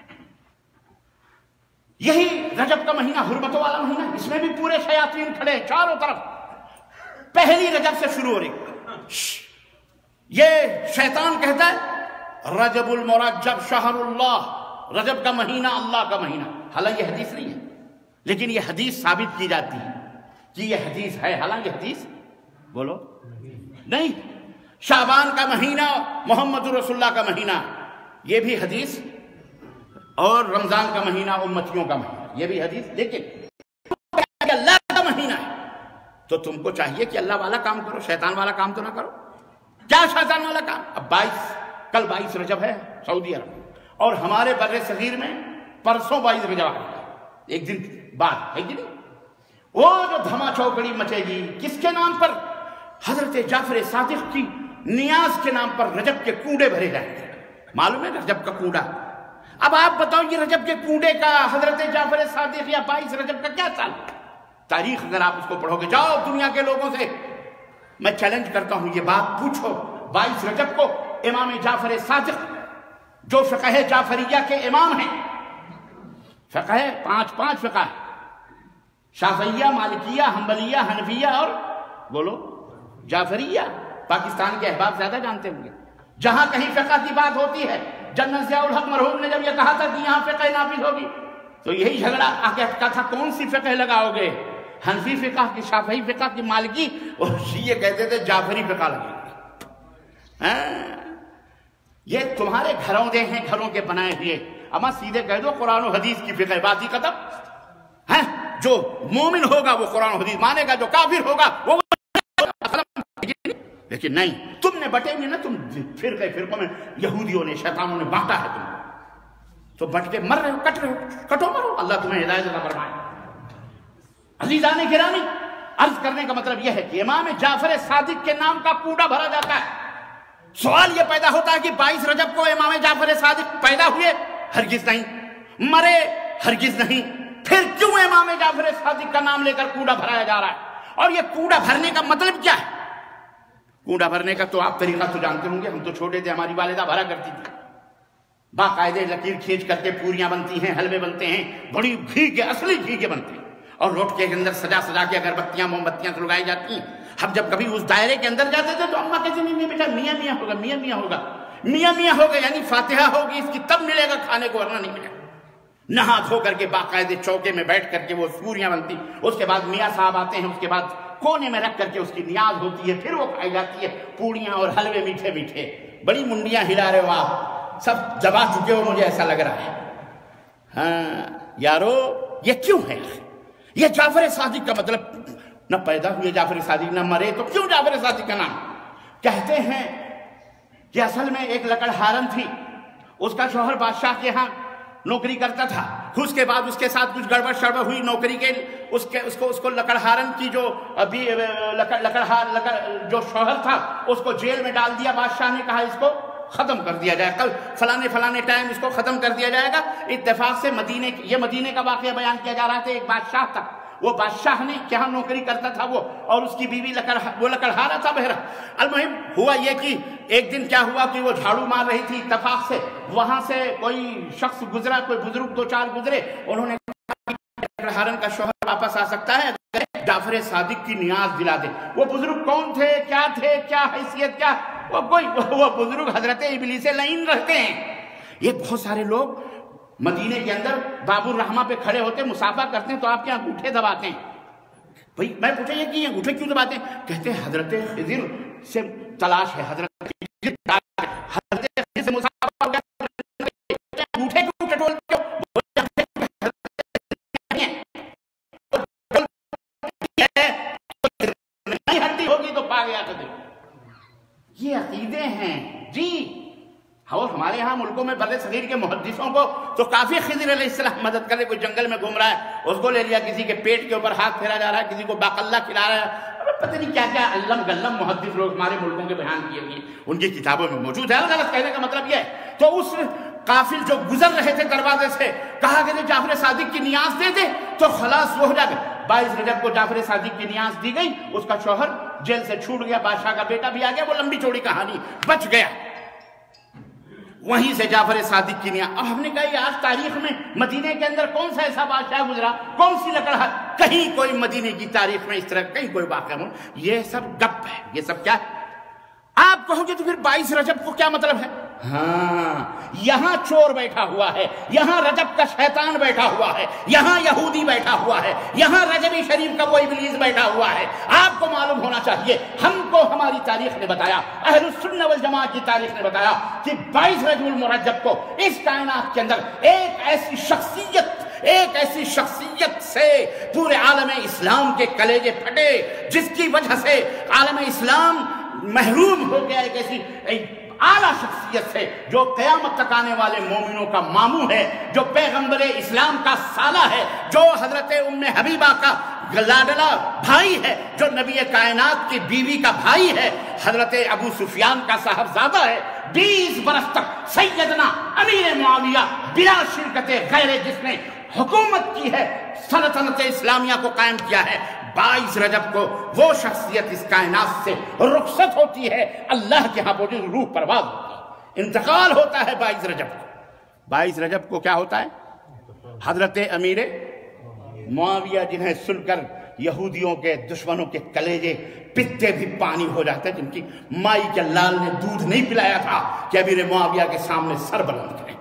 یہی رجب کا مہینہ حرمتوں والا مہینہ، اس میں بھی پورے شیاطین کھڑے ہیں چاروں طرف، پہلی رجب سے شروع ہو رہی۔ یہ شیطان کہتا ہے رجب المرجب شہر اللہ، رجب کا مہینہ اللہ کا مہینہ، حالانکہ یہ حدیث نہیں ہے، لیکن یہ حدیث ثابت کی جاتی ہے کہ یہ حدیث ہے، حالانکہ حدیث بولو نہیں۔ شعبان کا مہینہ محمد رسول اللہ کا مہینہ، یہ بھی حدیث، اور رمضان کا مہینہ امتیوں کا مہینہ، یہ بھی حدیث، لیکن اللہ کا مہینہ ہے تو تم کو چاہیے کہ اللہ والا کام کرو، شیطان والا کام تو نہ کرو۔ کیا شیطان والا کام؟ اب بائیس، کل بائیس رجب ہے سعودی عرب، اور ہمارے بر صغیر میں پرسوں بائیس رجب آ گیا، ایک دن بعد ہے کہ نہیں؟ وہ جو دھما چوکڑی مچے گی کس کے نام پر؟ حضرت جعفر صادق کی نیاز کے نام پر رجب کے کوڑے بھرے جائیں گے۔ معلوم ہے رجب کا کوڑا؟ اب آپ بتاؤ یہ رجب کے کوڑے کا حضرت جعفر صادق یا بائیس رجب کا کیا چال؟ تاریخ اگر آپ اس کو پڑھو گے، جاؤ دنیا کے لوگوں سے میں چیلنج کرتا ہوں، یہ بات پوچھو، بائیس رجب کو امام جعفر صادق جو فقہ جعفریہ کے امام ہیں، فقہ پانچ پانچ فقہ، شافعیہ، مالکیہ، حنبلیہ، حنفیہ اور بولو جعفریہ، پاکستان کے احباب زیادہ جانتے ہوں گے۔ جہاں کہیں فقہ کی بات ہوتی ہے، جنرل ضیاء الحق مرحوم نے جب یہ کہا تھا کہ یہاں فقہ نافذ ہوگی تو یہی جھگڑا آ کے اٹکا تھا، کون سی فقہ لگاؤ گے؟ حنفی فقہ کی، شافعی فقہ کی، مالکی، اور شیعہ کہتے تھے جعفری فقہ لگے گی۔ یہ تمہارے گھروں دے ہیں، گھروں کے بنائے ہوئے، اما سیدھے کہہ دو قرآن و حدیث کی فقہ باتی ختم ہے۔ جو مومن ہوگا وہ قرآن و حدیث مانے گا، جو کافر ہوگا وہ، لیکن نہیں، تم نے بٹے نہیں نا، تم فرقے فرقوں میں یہودیوں نے، شیطانوں نے بانٹا ہے تم تو بٹ کے مر رہے ہو، کٹ رہے ہو، کٹو مرو، اللہ تمہیں ہدایت عطا فرمائے۔ عزیزان گرامی، عرض کرنے کا مطلب یہ ہے کہ امام جعفر صادق کے نام کا کوڑا بھرا جاتا ہے۔ سوال یہ پیدا ہوتا ہے کہ بائیس رجب کو امام جعفر صادق پیدا ہوئے؟ ہرگز نہیں۔ مرے؟ ہرگز نہیں۔ پھر کیوں امام جعفر صادق کا نام لے کر کوڑا بھرایا جا رہا ہے؟ اور یہ کوڑا بھرنے کا مطلب کیا ہے؟ کوڑا بھرنے کا تو آپ طریقہ تو جانتے ہوں گے، ہم تو چھوٹے تھے، ہماری والدہ بھرا کرتی تھی، باقاعدے لکیر کھینچ کر کے پوریاں بنتی ہیں، حلوے بنتے ہیں، بڑی گھی کے، اصلی گھی کے بنتے ہیں، اور روٹکے کے اندر سجا سجا کے اگربتیاں موم بتیاں سلگائی جاتی ہیں۔ ہم جب کبھی اس دائرے کے اندر جاتے تھے تو اماں کہتی نہیں بیٹا میاں میاں ہوگا، میاں میاں ہوگا، میاں میاں ہوگا، یعنی فاتحہ ہوگی اس کی تب ملے گا کھانے کو، ورنہ نہیں ملے گا۔ نہا دھو کر کے باقاعدے چوکے میں بیٹھ کر کے وہ پوریاں بنتی، اس کے بعد میاں صاحب آتے ہیں، اس کے بعد کونے میں رکھ کر کے اس کی نیاز ہوتی ہے، پھر وہ کھائی جاتی ہے، پوڑیاں اور حلوے میٹھے میٹھے۔ بڑی منڈیاں ہلا رہے ہو آپ، سب دبا چکے ہو، مجھے ایسا لگ رہا ہے۔ ہاں یارو، یہ کیوں ہے؟ یہ جعفر صادق کا مطلب، نہ پیدا ہوئے جعفر صادق، نہ مرے، تو کیوں جعفر صادق کا نام؟ کہتے ہیں کہ اصل میں ایک لکڑہارن تھی، اس کا شوہر بادشاہ کے ہاں نوکری کرتا تھا، اس کے بعد اس کے ساتھ کچھ گڑبڑ شڑبڑ ہوئی نوکری کے، اس کے اس کو اس کو لکڑہارن کی جو ابھی لکڑہار لکڑ جو شوہر تھا اس کو جیل میں ڈال دیا۔ بادشاہ نے کہا اس کو ختم کر دیا جائے، کل فلانے فلانے ٹائم اس کو ختم کر دیا جائے گا۔ اتفاق سے مدینے یہ مدینے کا واقعہ بیان کیا جا رہا تھا۔ ایک بادشاہ تھا، وہ بادشاہ نے کہاں نوکری کرتا تھا وہ، اور اس کی بیوی لکڑ وہ لکڑہارا تھا بہرا۔ المہم ہوا یہ کہ ایک دن کیا ہوا کہ وہ جھاڑو مار رہی تھی، اتفاق سے وہاں سے کوئی شخص گزرا، کوئی بزرگ دو چار گزرے، انہوں نے لکڑہارن کا شوہر واپس آ سکتا ہے اگر جعفر صادق کی نیاز دلا دے۔ وہ بزرگ کون تھے، کیا تھے، کیا حیثیت، کیا وہ کوئی وہ بزرگ حضرت ابلیس لعین رہتے ہیں۔ یہ بہت سارے لوگ مدینے کے اندر باب الرحمہ پہ کھڑے ہوتے مسافہ کرتے ہیں تو آپ کے انگوٹھے دباتے ہیں۔ بھئی میں پوچھا یہ کہ یہ انگوٹھے کیوں دباتے ہیں؟ کہتے ہیں حضرت خضر سے تلاش ہے، حضرت خضر حضرت خضر سے مسافہ ہو گیا، انگوٹھے کیوں ٹٹولتے ہو؟ نہیں ہڈی ہوگی تو پا گیا خضر۔ یہ عقیدے ہیں جی۔ اور ہمارے یہاں ملکوں میں بر صغیر کے محدثوں کو تو کافی خضر علیہ السلام مدد کرے، کوئی جنگل میں گھوم رہا ہے اس کو لے لیا، کسی کے پیٹ کے اوپر ہاتھ پھیرا جا رہا ہے، کسی کو باقلہ کھلا رہا ہے، پتہ نہیں کیا کیا علم گلم محدث لوگ ہمارے ملکوں کے بیان کیے ہوئے ان کی کتابوں میں موجود ہے۔ غلط کہنے کا مطلب یہ ہے۔ تو اس قافل جو گزر رہے تھے دروازے سے، کہا کہ جعفر صادق کی نیاز دے دے تو خلاص وہ ہو جائے گا۔ بائیس رجب کو جعفر صادق کی نیاز دی گئی، اس کا شوہر جیل سے چھوٹ گیا، بادشاہ کا بیٹا بھی آ گیا، وہ لمبی چوڑی کہانی بچ گیا۔ وہیں سے جعفر صادق کی نیاز۔ اب ہم نے کہا یہ آج تاریخ میں مدینے کے اندر کون سا ایسا بادشاہ گزرا، کون سی لکڑہار، کہیں کوئی مدینے کی تاریخ میں اس طرح کہیں کوئی واقعہ ہو؟ یہ سب گپ ہے، یہ سب کیا ہے؟ آپ کہو گے تو پھر بائیس رجب کو کیا مطلب ہے؟ ہاں، یہاں چور بیٹھا ہوا ہے، یہاں رجب کا شیطان بیٹھا ہوا ہے، یہاں یہودی بیٹھا ہوا ہے، یہاں رجبی شریف کا وہ ابلیس بیٹھا ہوا ہے۔ آپ کو معلوم ہونا چاہیے، ہم کو ہماری تاریخ نے بتایا، اہل السنہ والجماعت کی تاریخ نے بتایا کہ بائیس رجب المرجب کو اس کائنات کے اندر ایک ایسی شخصیت ایک ایسی شخصیت سے پورے عالم اسلام کے کلیجے پھٹے، جس کی وجہ سے عالم اسلام محروم ہو گیا، ایک ایسی اعلیٰ شخصیت سے جو قیامت تک آنے والے مومنوں کا ماموں ہے، جو پیغمبر اسلام کا سالہ ہے، جو حضرت ام حبیبہ کا لاڈلا بھائی ہے، جو نبی کائنات کی بیوی کا بھائی ہے، حضرت ابو سفیان کا صاحبزادہ ہے۔ بیس برس تک سیدنا امیر معاویہ بلا شرکت غیر، جس نے حکومت کی ہے، سلطنت اسلامیہ کو قائم کیا ہے۔ بائیس رجب کو وہ شخصیت اس کائنات سے رخصت ہوتی ہے، اللہ کے ہاں پہنچی، روح پرواز ہوتی ہے، انتقال ہوتا ہے بائیس رجب کو۔ بائیس رجب کو کیا ہوتا ہے؟ حضرت امیر معاویہ، جنہیں سن کر یہودیوں کے دشمنوں کے کلیجے پتے بھی پانی ہو جاتے، جن کی مائی کے لال نے دودھ نہیں پلایا تھا کہ امیر معاویہ کے سامنے سر بلند کریں،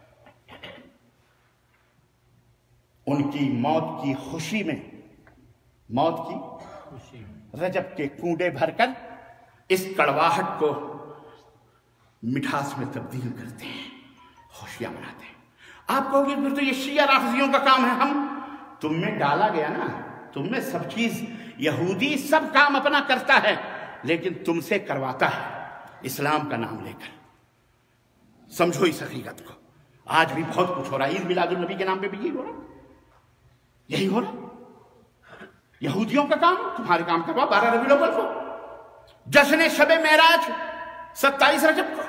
ان کی موت کی خوشی میں، موت کی رجب کے کنڈے بھر کر اس کڑواہٹ کو مٹھاس میں تبدیل کرتے ہیں، خوشیاں مناتے ہیں۔ آپ کہو گے پھر تو یہ شیعہ رافضیوں کا کام ہے۔ ہم تم میں ڈالا گیا نا، تم میں سب چیز، یہودی سب کام اپنا کرتا ہے لیکن تم سے کرواتا ہے اسلام کا نام لے کر۔ سمجھو اس حقیقت کو۔ آج بھی بہت کچھ ہو رہا ہے، عید میلاد النبی کے نام پہ بھی یہی ہو رہا یہی ہو رہا یہودیوں کا کام، تمہارے کام کروا بارہ ربیع الاول کو، جشن شب معراج ستائیس رجب کو۔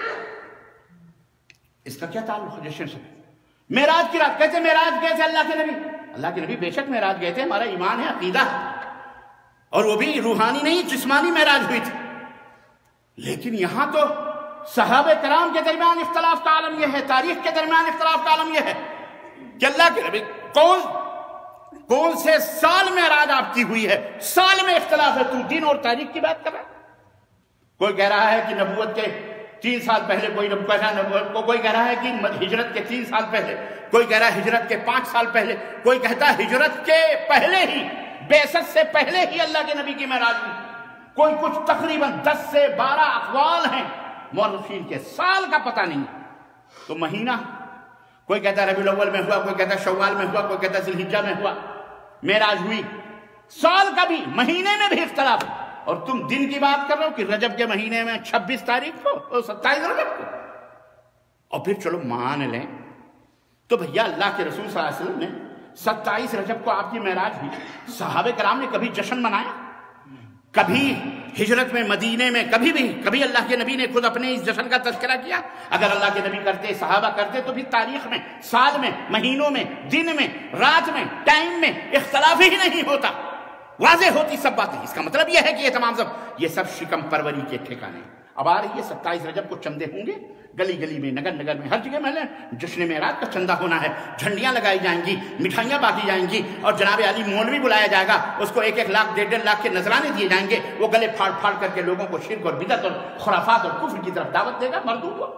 اس کا کیا تعلق ہے جشن شب معراج کی رات؟ کیسے معراج گئے تھے اللہ کے نبی؟ اللہ کے نبی بے شک معراج گئے تھے، ہمارا ایمان ہے، عقیدہ ہے، اور وہ بھی روحانی نہیں جسمانی معراج ہوئی تھی۔ لیکن یہاں تو صحابہ کرام کے درمیان اختلاف کا عالم یہ ہے، تاریخ کے درمیان اختلاف کا عالم یہ ہے کہ اللہ کے نبی کون کون سے سال معراج آپ کی ہوئی ہے، سال میں اختلاف ہے، تو دین اور تاریخ کی بات کر رہا ہے۔ کوئی کہہ رہا ہے کہ نبوت کے تین سال پہلے، کوئی نبوت کو کوئی کہہ رہا ہے کہ ہجرت کے تین سال پہلے، کوئی کہہ رہا ہے ہجرت کے پانچ سال پہلے، کوئی کہتا ہے ہجرت کے پہلے ہی، بعثت سے پہلے ہی اللہ کے نبی کی معراج ہوئی۔ کوئی کچھ تقریباً دس سے بارہ اقوال ہیں مورخین کے، سال کا پتہ نہیں۔ تو مہینہ، کوئی کہتا ہے ربیع الاول میں ہوا، کوئی کہتا ہے شوال میں ہوا، کوئی کہتا ہے ذی الحجہ میں ہوا معراج ہوئی۔ سال کا بھی، مہینے میں بھی اختلاف، اور تم دن کی بات کر رہے ہو کہ رجب کے مہینے میں چھبیس تاریخ کو اور ستائیس رجب کو. اور پھر چلو مان لیں تو بھیا اللہ کے رسول صلی اللہ علیہ وسلم نے ستائیس رجب کو آپ کی معراج ہوئی. صحابہ کرام نے کبھی جشن منایا؟ کبھی ہجرت میں مدینے میں کبھی بھی کبھی اللہ کے نبی نے خود اپنے اس جشن کا تذکرہ کیا؟ اگر اللہ کے نبی کرتے، صحابہ کرتے، تو پھر تاریخ میں، سال میں، مہینوں میں، دن میں، رات میں، ٹائم میں اختلاف ہی نہیں ہوتا، واضح ہوتی سب باتیں. اس کا مطلب یہ ہے کہ یہ تمام سب یہ سب شکم پروری کے ٹھکانے. اب آ رہی ہے ستائیس رجب کو چندے ہوں گے، گلی گلی میں، نگر نگر میں، ہر جگہ میں جشن معراج کا چندہ ہونا ہے. جھنڈیاں لگائی جائیں گی، مٹھائیاں بانٹی جائیں گی، اور جناب علی مولوی بلایا جائے گا، اس کو ایک ایک لاکھ ڈیڑھ ڈیڑھ لاکھ کے نذرانے دیے جائیں گے. وہ گلے پھاڑ پھاڑ کر کے لوگوں کو شرک اور بدعت اور خرافات اور کفر کی طرف دعوت دے گا مردوں کو.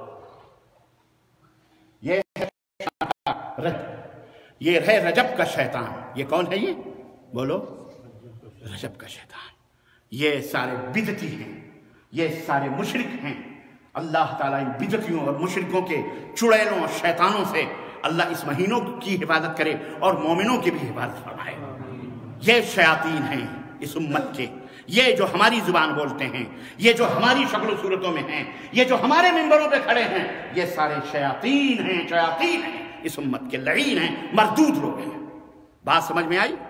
یہ یہ ہے رجب کا شیطان. یہ کون ہے؟ یہ بولو، رجب کا شیطان. یہ سارے بدعتی ہیں، یہ سارے مشرک ہیں. اللہ تعالیٰ ان بدعتیوں اور مشرکوں کے چڑیلوں اور شیطانوں سے اللہ اس مہینوں کی حفاظت کرے اور مومنوں کی بھی حفاظت فرمائے. یہ شیاطین ہیں اس امت کے، یہ جو ہماری زبان بولتے ہیں، یہ جو ہماری شکل و صورتوں میں ہیں، یہ جو ہمارے منبروں پہ کھڑے ہیں، یہ سارے شیاطین ہیں، شیاطین ہیں اس امت کے، لعین ہیں، مردود لوگ ہیں. بات سمجھ میں آئی؟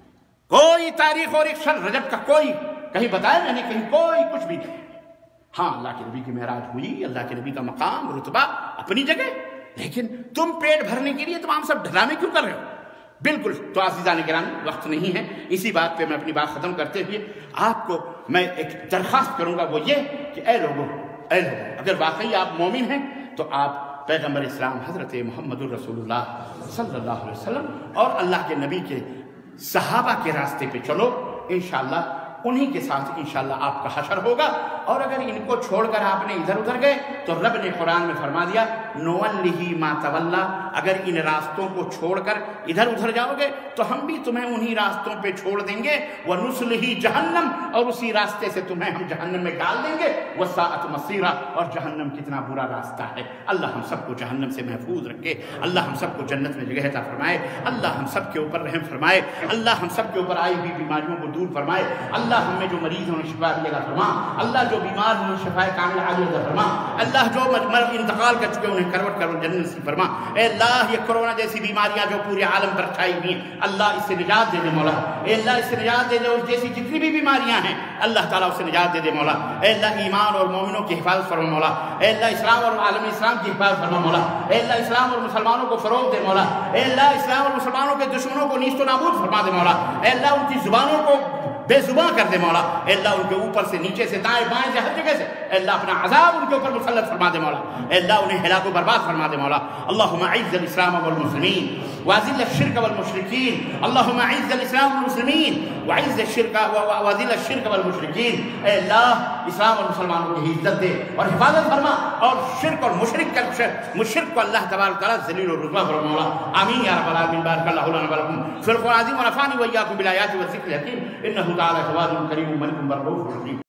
کوئی تاریخ اور ایک شن رجب کا کوئی کہیں بتایا میں نے، کہیں کوئی کچھ بھی نہیں. ہاں اللہ کے نبی کی معراج ہوئی، اللہ کے نبی کا مقام رتبہ اپنی جگہ، لیکن تم پیٹ بھرنے کے لیے تمام سب ڈرامے کیوں کر رہے ہو؟ بالکل. تو عزیزان گرامی، وقت نہیں ہے، اسی بات پہ میں اپنی بات ختم کرتے ہوئے آپ کو میں ایک درخواست کروں گا، وہ یہ کہ اے لوگوں اے لوگوں اگر واقعی آپ مومن ہیں تو آپ پیغمبر اسلام حضرت محمد الرسول اللہ صلی اللہ علیہ وسلم اور اللہ کے نبی کے صحابہ کے راستے پہ چلو. انشاءاللہ انہی کے ساتھ انشاءاللہ آپ کا حشر ہوگا. اور اگر ان کو چھوڑ کر آپ نے ادھر ادھر گئے تو رب نے قرآن میں فرما دیا نوَلِّهِ مَا تَوَلَّى، اگر ان راستوں کو چھوڑ کر ادھر ادھر جاؤ گے تو ہم بھی تمہیں انہی راستوں پہ چھوڑ دیں گے. وَنُصْلِهِ جہنم، اور اسی راستے سے تمہیں ہم جہنم میں ڈال دیں گے. وَسَاءَتْ مَصِيرًا، اور جہنم کتنا برا راستہ ہے. اللہ ہم سب کو جہنم سے محفوظ رکھے، اللہ ہم سب کو جنت میں جگہ عطا فرمائے، اللہ ہم سب کے اوپر رحم فرمائے، اللہ ہم سب کے اوپر آئی ہوئی بیماریوں کو دور فرمائے. اللہ ہم میں جو مریض ہیں انہیں شفا عطا فرما، اللہ جو بیمار ہیں انہیں شفا کاملہ عطا فرما، اللہ جو مرض انتقال کر چکے انہیں کروٹ کر جنت نصیب فرما. اے اللہ یہ کورونا جیسی بیماریاں جو پورے عالم پر چھائی ہوئی ہیں، اللہ اس سے نجات دے دے مولا. اے اللہ اس سے نجات دے دے. اس جیسی جتنی بھی بیماریاں ہیں اللہ تعالیٰ اس سے نجات دے دے مولا. اے اللہ ایمان اور مومنوں کی حفاظت فرما مولا. اے اللہ اسلام اور عالم اسلام کی حفاظت فرما مولا. اے اللہ اسلام اور مسلمانوں کو فروغ دے مولا. اے اللہ اسلام اور مسلمانوں کے دشمنوں کو نیست و نابود فرما دے مولا. اے اللہ ان کی زبانوں کو بے زباں کر دے مولا. اے اللہ ان کے اوپر سے، نیچے سے، دائیں بائیں سے، ہر جگہ سے اے اللہ اپنا عذاب ان کے اوپر مسلط فرما دے مولا. اے اللہ انہیں ہلاک و برباد فرما دے مولا. اللہم اعز الاسلام والمسلمین واذل الشرک والمشرکین. اللہم اعز الاسلام والمسلمین واعز الشرک واذل الشرک والمشرکین. اے اللہ اسلام اور مسلمانوں کی عزت دے اور حفاظت فرما، اور شرک اور مشرک کا مشرک کو اللہ تبارک تعالیٰ ذلیل و رسوا فرما مولا. آمین یا رب العالمین. بارک اللہ لنا ولکم فی القرآن العظیم ونفعني وإياکم بالآیات والذکر الحکیم. انہ تعالیٰ جواد کریم ملک رؤوف رحیم.